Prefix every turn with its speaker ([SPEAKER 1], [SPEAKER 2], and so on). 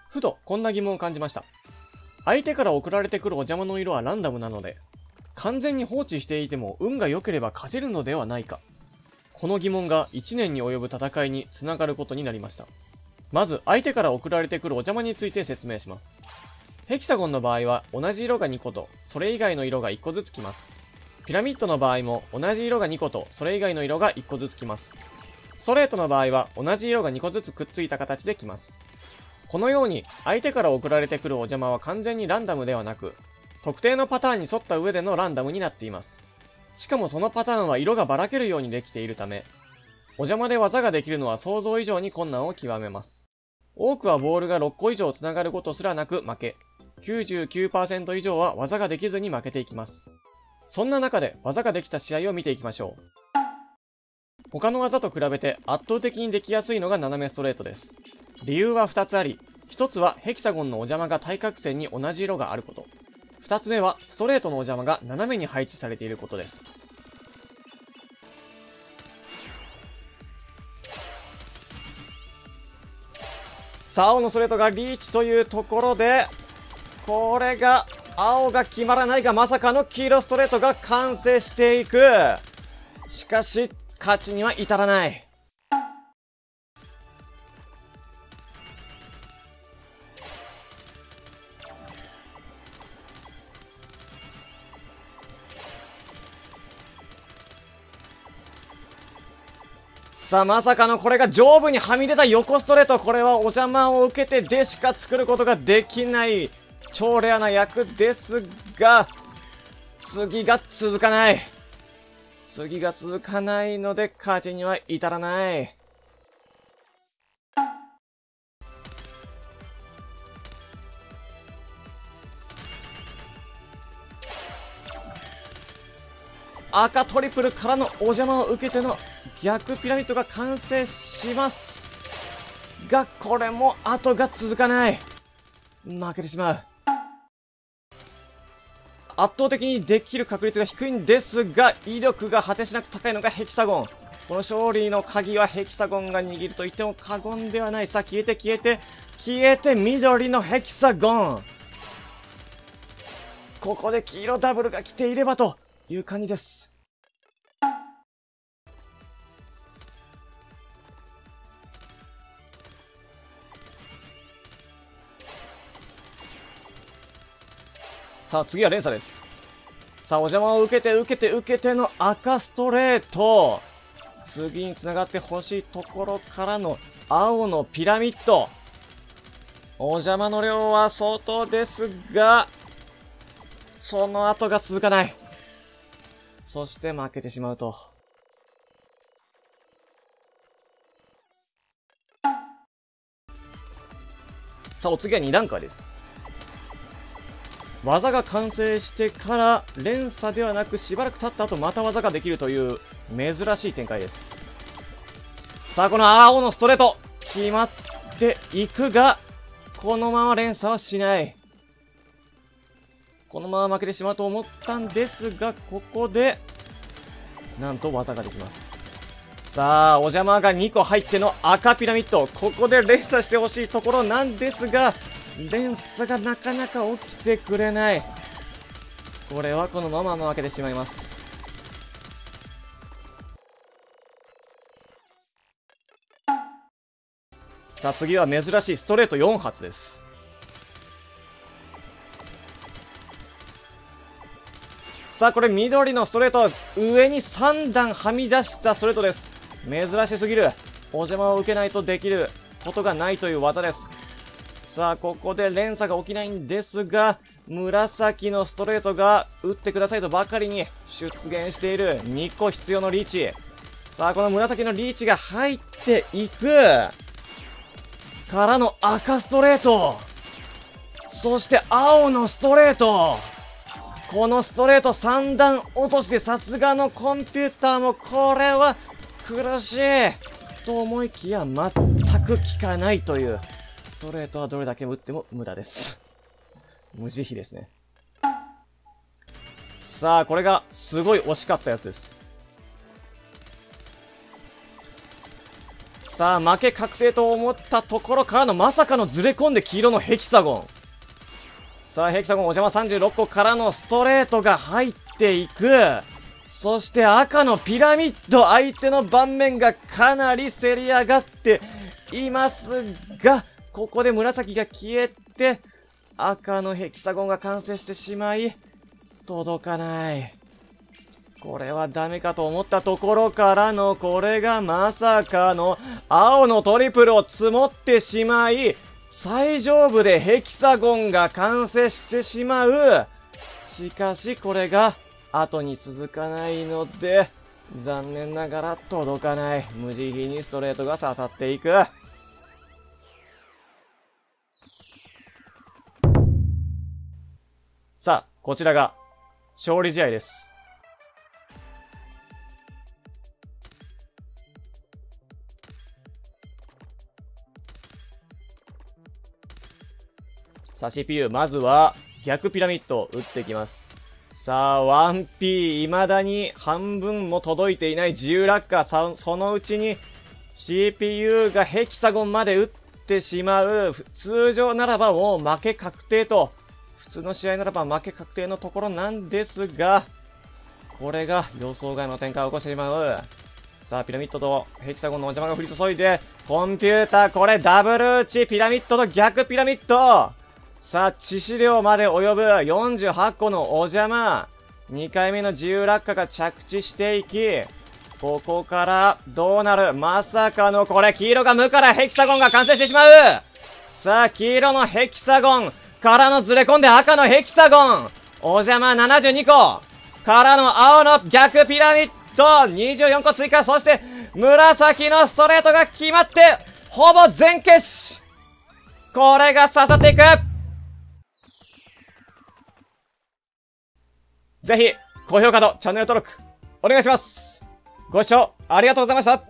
[SPEAKER 1] ふとこんな疑問を感じました。相手から送られてくるお邪魔の色はランダムなので、完全に放置していても運が良ければ勝てるのではないか。この疑問が1年に及ぶ戦いにつながることになりました。まず相手から送られてくるお邪魔について説明します。ヘキサゴンの場合は同じ色が2個とそれ以外の色が1個ずつきます。ピラミッドの場合も同じ色が2個とそれ以外の色が1個ずつきます。ストレートの場合は同じ色が2個ずつくっついた形できます。このように相手から送られてくるお邪魔は完全にランダムではなく、特定のパターンに沿った上でのランダムになっています。しかもそのパターンは色がばらけるようにできているため、お邪魔で技ができるのは想像以上に困難を極めます。多くはボールが6個以上つながることすらなく負け、99% 以上は技ができずに負けていきます。そんな中で技ができた試合を見ていきましょう。他の技と比べて圧倒的にできやすいのが斜めストレートです。理由は2つあり、1つはヘキサゴンのお邪魔が対角線に同じ色があること。2つ目はストレートのお邪魔が斜めに配置されていることです。さあ、青のストレートがリーチというところで、これが青が決まらないがまさかの黄色ストレートが完成していく。しかし勝ちには至らない。さあ、まさかのこれが上部にはみ出た横ストレート。これはお邪魔を受けてでしか作ることができない超レアな役ですが、次が続かない。次が続かないので勝ちには至らない。赤トリプルからのお邪魔を受けての逆ピラミッドが完成しますが、これも後が続かない。負けてしまう。圧倒的にできる確率が低いんですが、威力が果てしなく高いのがヘキサゴン。この勝利の鍵はヘキサゴンが握ると言っても過言ではない。さあ、消えて消えて消えて、緑のヘキサゴン。ここで黄色ダブルが来ていればという感じです。さあ、次は連鎖です。さあ、お邪魔を受けて受けて受けての赤ストレート。次に繋がってほしいところからの青のピラミッド。お邪魔の量は相当ですが、その後が続かない。そして負けてしまうと。さあ、お次は2段階です。技が完成してから連鎖ではなくしばらく経った後また技ができるという珍しい展開です。さあ、この青のストレート決まっていくが、このまま連鎖はしない。このまま負けてしまうと思ったんですが、ここでなんと技ができます。さあ、お邪魔が2個入っての赤ピラミッド。ここで連鎖してほしいところなんですが、連鎖がなかなか起きてくれない。これはこのまま負けてしまいます。さあ、次は珍しいストレート4発です。さあ、これ緑のストレート、上に3段はみ出したストレートです。珍しすぎる。お邪魔を受けないとできることがないという技です。さあ、ここで連鎖が起きないんですが、紫のストレートが打ってくださいとばかりに出現している2個必要のリーチ。さあ、この紫のリーチが入っていくからの赤ストレート。そして青のストレート。このストレート3段落としでさすがのコンピューターもこれは苦しいと思いきや全く効かないという。ストレートはどれだけ打っても無駄です。無慈悲ですね。さあ、これがすごい惜しかったやつです。 さあ、負け確定と思ったところからのまさかのずれ込んで黄色のヘキサゴン。さあ、ヘキサゴンお邪魔36個からのストレートが入っていく。そして赤のピラミッド、相手の盤面がかなりせり上がっていますが、ここで紫が消えて、赤のヘキサゴンが完成してしまい、届かない。これはダメかと思ったところからの、これがまさかの青のトリプルを積もってしまい、最上部でヘキサゴンが完成してしまう。しかしこれが後に続かないので、残念ながら届かない。無慈悲にストレートが刺さっていく。さあ、こちらが勝利試合です。さあ CPU、まずは逆ピラミッドを打っていきます。さあ 1P、未だに半分も届いていない自由落下、そのうちに CPU がヘキサゴンまで打ってしまう。通常ならばもう負け確定と、普通の試合ならば負け確定のところなんですが、これが予想外の展開を起こしてしまう。さあ、ピラミッドとヘキサゴンのお邪魔が降り注いで、コンピューター、これダブル打ち、ピラミッドと逆ピラミッド。さあ、致死量まで及ぶ48個のお邪魔。2回目の自由落下が着地していき、ここからどうなる？まさかのこれ、黄色が無からヘキサゴンが完成してしまう。さあ、黄色のヘキサゴンからのずれ込んで赤のヘキサゴン。お邪魔72個。からの青の逆ピラミッド24個追加。そして紫のストレートが決まって、ほぼ全消し。これが刺さっていく。ぜひ、高評価とチャンネル登録、お願いします。ご視聴ありがとうございました。